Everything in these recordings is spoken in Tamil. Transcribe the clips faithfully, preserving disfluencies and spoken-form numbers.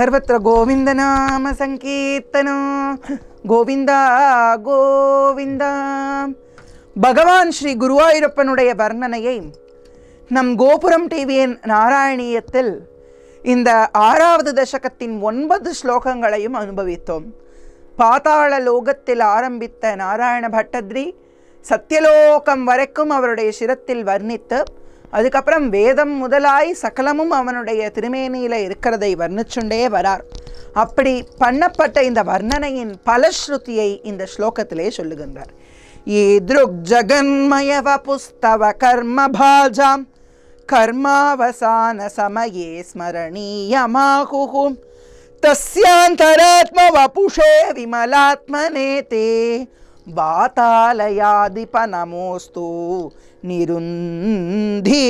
सर्वत्र गोविंद नाम संकीर्तनो गोविंदा गोविंदा. பகவான் ஸ்ரீ குருவாயூரப்பனுடைய வர்ணனையை நம் கோபுரம் டிவியின் நாராயணியத்தில் இந்த ஆறாவது தசகத்தின் ஒன்பது ஸ்லோகங்களையும் அனுபவித்தோம். பாதாள லோகத்தில் ஆரம்பித்த நாராயண பட்டத்ரி சத்தியலோகம் வரைக்கும் அவருடைய சிரத்தில் வர்ணித்து, அதுக்கப்புறம் வேதம் முதலாய் சகலமும் அவனுடைய திருமேனியில் இருக்கிறதை வர்ணிச்சுண்டே வரார். அப்படி பண்ணப்பட்ட இந்த வர்ணனையின் பலஸ்ருதியை இந்த ஸ்லோகத்திலே சொல்லுகின்றார். ஈத்ருக் ஜகன்மயவ புஸ்தவ கர்மபாஜாம் கர்மாவசான சமயே ஸ்மரணீயமாகுஹு தஸ்யாந்தராத்ம வபுஷே விமலாத்மனேதே வாதாலயாதிப நமோஸ்து நிருந்தி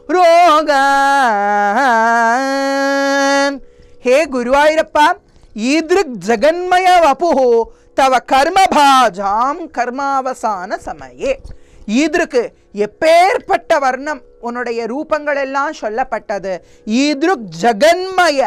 ரோகான். ஹே குருவாயூரப்பா, ஈத்ருக் ஜகன்மய வபுஹு தவ கர்மபாஜாம் கர்மாவசான சமயே. ஈத்ருக்கு எப்பேற்பட்ட வர்ணம், உன்னுடைய ரூபங்கள் எல்லாம் சொல்லப்பட்டது. ஈத்ருக் ஜகன்மய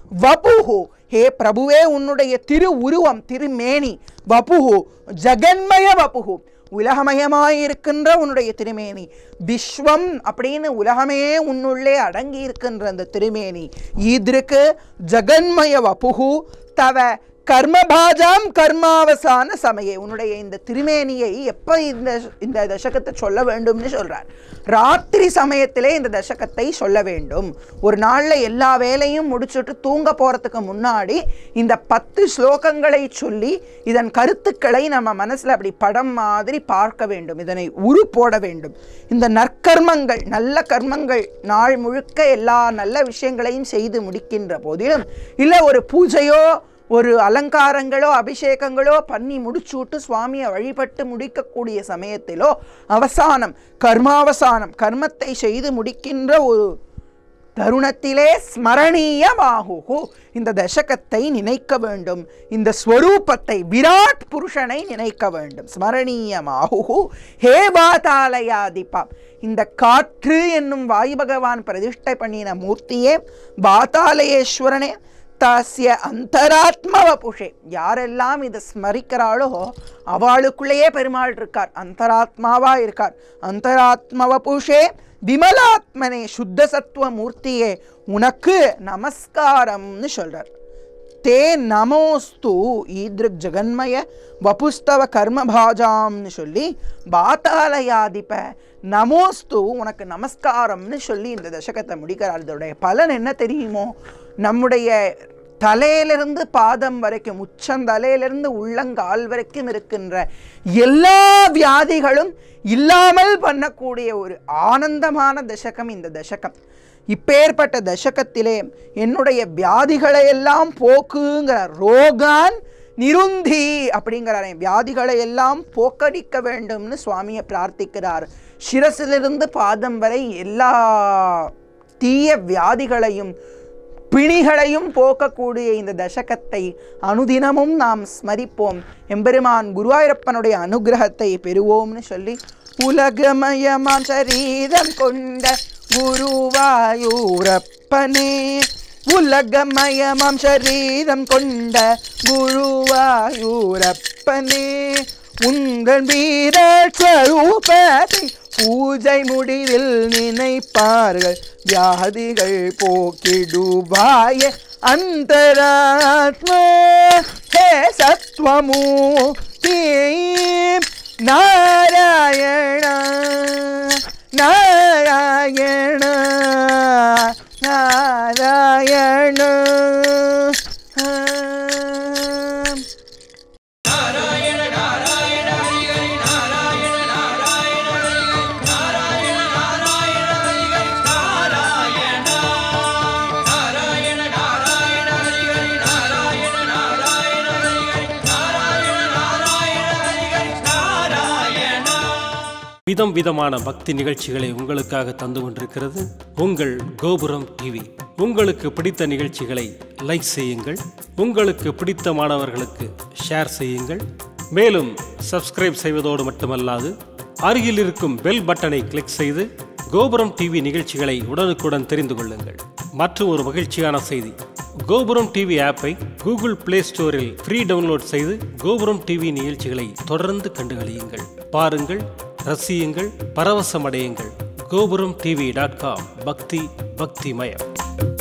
வபுஹு, ஹே பிரபுவே உன்னுடைய திரு உருவம் திருமேனி. வபுஹு ஜகன்மய வபுஹு, உலகமயமாயிருக்கின்ற உன்னுடைய திருமேனி. விஸ்வம் அப்படின்னு உலகமே உன்னுள்ளே அடங்கி இருக்கின்ற அந்த திருமேனி. ஈத்ருக்கு ஜகன்மய வபுஹு தவ கர்மபாஜாம் கர்மாவசான சமயே. உன்னுடைய இந்த திருமேனியை எப்போ இந்த இந்த தசகத்தை சொல்ல வேண்டும்னு சொல்கிறார். ராத்திரி சமயத்திலே இந்த தசகத்தை சொல்ல வேண்டும். ஒரு நாளில் எல்லா வேலையும் முடிச்சுட்டு தூங்க போகிறதுக்கு முன்னாடி இந்த பத்து ஸ்லோகங்களை சொல்லி இதன் கருத்துக்களை நம்ம மனசில் அப்படி படம் மாதிரி பார்க்க வேண்டும். இதனை உரு போட வேண்டும். இந்த நற்கர்மங்கள், நல்ல கர்மங்கள், நாள் முழுக்க எல்லா நல்ல விஷயங்களையும் செய்து முடிக்கின்ற போதிலும், இல்லை ஒரு பூஜையோ ஒரு அலங்காரங்களோ அபிஷேகங்களோ பண்ணி முடிச்சுட்டு சுவாமியை வழிபட்டு முடிக்கக்கூடிய சமயத்திலோ அவசானம் கர்மாவசானம் கர்மத்தை செய்து முடிக்கின்ற ஒரு தருணத்திலே ஸ்மரணீயமாகுஹு, இந்த தசகத்தை நினைக்க வேண்டும். இந்த ஸ்வரூபத்தை, விராட் புருஷனை நினைக்க வேண்டும். ஸ்மரணீயமாகுஹு ஹே வாதாலயாதிபா, இந்த காற்று என்னும் வாயு பகவான் பிரதிஷ்டை பண்ணின மூர்த்தியே, வாதாலயேஸ்வரனே, தாசிய அந்தராத்மவ புஷே. யாரெல்லாம் இதை ஸ்மரிக்கிறாளோ அவளுக்குள்ளேயே பெருமாள் இருக்கார், அந்தராத்மாவா இருக்கார். அந்தராத்மவ புஷே விமலாத்மனே, சுத்த சத்துவ மூர்த்தியே, உனக்கு நமஸ்காரம்னு சொல்றார். தே நமோஸ்து ஈத்ருக் ஜகன்மய வபுஸ்தவ கர்மபாஜாம்னு சொல்லி பாதாலயாதிப நமோஸ்து, உனக்கு நமஸ்காரம்னு சொல்லி இந்த தசகத்தை முடிக்கிறார். இதோடைய பலன் என்ன தெரியுமோ? நம்முடைய தலையிலிருந்து பாதம் வரைக்கும், உச்சந்தலையிலிருந்து உள்ளங்கால் வரைக்கும் இருக்கின்ற எல்லா வியாதிகளும் இல்லாமல் பண்ணக்கூடிய ஒரு ஆனந்தமான தசகம் இந்த தசகம். இப்பேற்பட்ட தசகத்திலே என்னுடைய வியாதிகளை எல்லாம் போக்குங்கிறார். ரோகான் நிருந்தி அப்படிங்கிறார். வியாதிகளை எல்லாம் போக்கடிக்க வேண்டும்னு சுவாமியை பிரார்த்திக்கிறார். சிரசிலிருந்து பாதம் வரை எல்லா தீய வியாதிகளையும் பிணிகளையும் போக்கக்கூடிய இந்த தசகத்தை அனுதினமும் நாம் ஸ்மரிப்போம். எம்பெருமான் குருவாயூரப்பனுடைய அனுகிரகத்தை பெறுவோம்னு சொல்லி, உலகமயமாம் சரீரம் கொண்ட குருவாயூரப்பனே, உலகமயமாம் சரீரம் கொண்ட குருவாயூரப்பனே, உங்கள் வீரஸ்வரூபத்தை பூஜை முடிவில் நினைப்பார்கள், வியாதிகள் போக்கிடுவாய அந்தராத்மா. ஹே சத்வமூர்த்தி நாராயண நாராயண நாராயண. விதம் விதமான பக்தி நிகழ்ச்சிகளை உங்களுக்காக தந்து கொண்டிருக்கிறது உங்கள் கோபுரம் டிவி. உங்களுக்கு பிடித்த நிகழ்ச்சிகளை லைக் செய்யுங்கள், உங்களுக்கு பிடித்த மாணவர்களுக்கு ஷேர் செய்யுங்கள். மேலும் சப்ஸ்கிரைப் செய்வதோடு மட்டுமல்லாது அருகில் இருக்கும் பெல் பட்டனை கிளிக் செய்து கோபுரம் டிவி நிகழ்ச்சிகளை உடனுக்குடன் தெரிந்து கொள்ளுங்கள். மற்றும் ஒரு மகிழ்ச்சியான செய்தி, கோபுரம் டிவி ஆப்பை கூகுள் பிளே ஸ்டோரில் ஃப்ரீ டவுன்லோட் செய்து கோபுரம் டிவி நிகழ்ச்சிகளை தொடர்ந்து கண்டுகளியுங்கள், பாருங்கள், ரசியுங்கள், பரவசமடையுங்கள். கோபுரம் டிவி டாட் காம். பக்தி பக்திமயம்.